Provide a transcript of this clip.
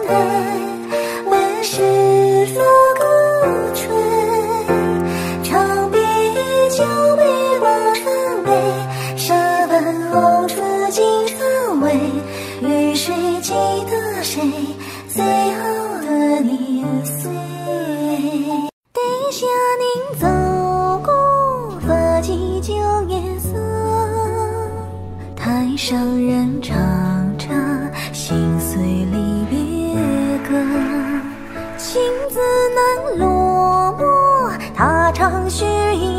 台，问世风歌吹，长臂酒杯挂船尾，沙帆红烛尽船尾，与谁记得谁，最后的年岁。地下您走过，发髻旧颜色，台上人唱着心碎离别歌，情字难落寞，他唱须臾